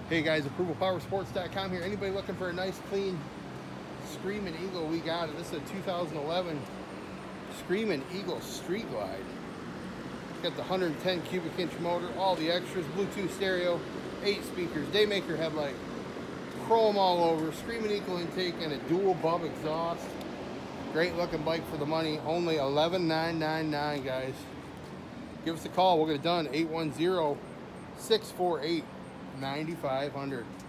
Hey guys, ApprovalPowerSports.com here. Anybody looking for a nice, clean Screaming Eagle? We got it. This is a 2011 Screaming Eagle Street Glide. It's got the 110 cubic inch motor, all the extras, Bluetooth stereo, 8 speakers, Daymaker headlight, chrome all over, Screaming Eagle intake, and a dual bub exhaust. Great looking bike for the money. Only $11,999, guys. Give us a call. We'll get it done. 810-648-9500.